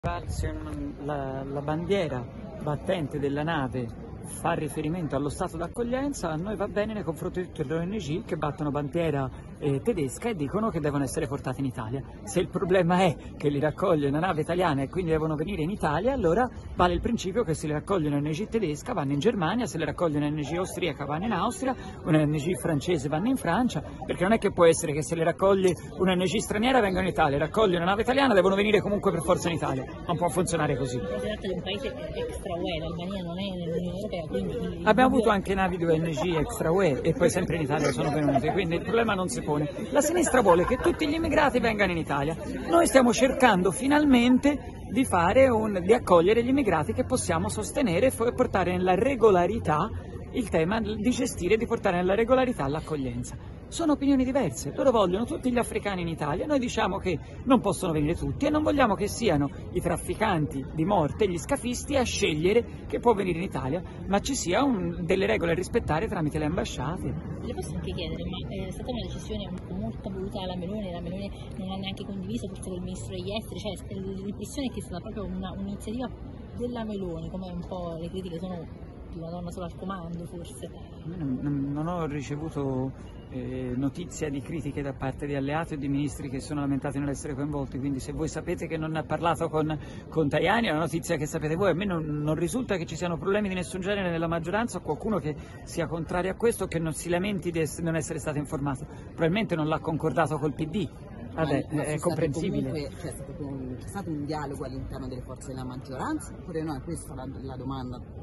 Se la bandiera battente della nave fa riferimento allo stato d'accoglienza, a noi va bene nei confronti di tutte le ONG che battono bandiera tedesca e dicono che devono essere portati in Italia. Se il problema è che li raccoglie una nave italiana e quindi devono venire in Italia, allora vale il principio che se li raccoglie una ONG tedesca vanno in Germania, se li raccoglie una ONG austriaca vanno in Austria, una ONG francese vanno in Francia, perché non è che può essere che se le raccoglie una ONG straniera vengono in Italia, raccoglie una nave italiana devono venire comunque per forza in Italia. Non può funzionare così. Si tratta di un paese extra UE, l'Albania non è nell'Unione Europea, quindi... Abbiamo avuto anche navi di ONG extra UE e poi sempre in Italia sono venute, quindi il problema non si pone. La sinistra vuole che tutti gli immigrati vengano in Italia. Noi stiamo cercando finalmente di accogliere gli immigrati che possiamo sostenere e portare nella regolarità il tema di gestire e di portare nella regolarità l'accoglienza. Sono opinioni diverse, loro vogliono tutti gli africani in Italia, noi diciamo che non possono venire tutti e non vogliamo che siano i trafficanti di morte, gli scafisti a scegliere che può venire in Italia, ma ci sia delle regole a rispettare tramite le ambasciate. Le posso anche chiedere, ma è stata una decisione molto voluta dalla Meloni, non ha neanche condiviso forse col Ministro degli Esteri, cioè l'impressione è che è stata proprio un'iniziativa della Meloni, come un po' le critiche sono di una donna solo al comando forse. Non ho ricevuto notizia di critiche da parte di alleati o di ministri che sono lamentati non essere coinvolti, quindi se voi sapete che non ha parlato con Tajani è una notizia che sapete voi. A me non risulta che ci siano problemi di nessun genere nella maggioranza o qualcuno che sia contrario a questo o che non si lamenti di non essere stato informato. Probabilmente non l'ha concordato col PD. Vabbè, è comprensibile. Comunque, c'è stato un dialogo all'interno delle forze della maggioranza oppure no? Questa è la domanda.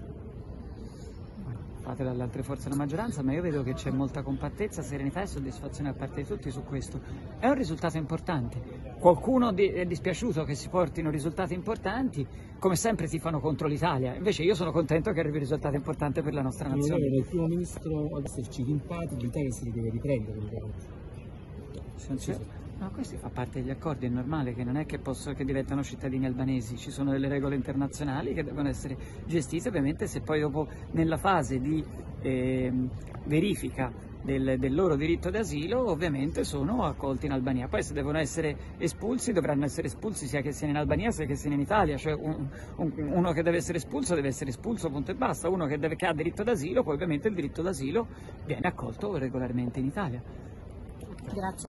Fatela alle altre forze della maggioranza, ma io vedo che c'è molta compattezza, serenità e soddisfazione da parte di tutti su questo. È un risultato importante. Qualcuno è dispiaciuto che si portino risultati importanti, come sempre si fanno contro l'Italia. Invece io sono contento che arrivi un risultato importante per la nostra nazione. Il primo ministro ad esserci rimpati, l'Italia si deve riprendere. No, questo fa parte degli accordi, è normale che non è che diventano cittadini albanesi, ci sono delle regole internazionali che devono essere gestite, ovviamente se poi dopo nella fase di verifica del loro diritto d'asilo ovviamente sono accolti in Albania, poi se devono essere espulsi dovranno essere espulsi sia che siano in Albania sia che siano in Italia, cioè uno che deve essere espulso punto e basta, uno che ha diritto d'asilo poi ovviamente il diritto d'asilo viene accolto regolarmente in Italia. Grazie.